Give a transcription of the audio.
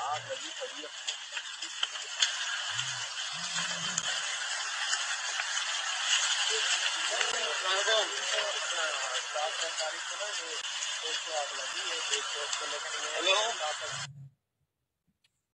आग लगी पड़ी है। तारीख को ना ये आग लगी है, लेकिन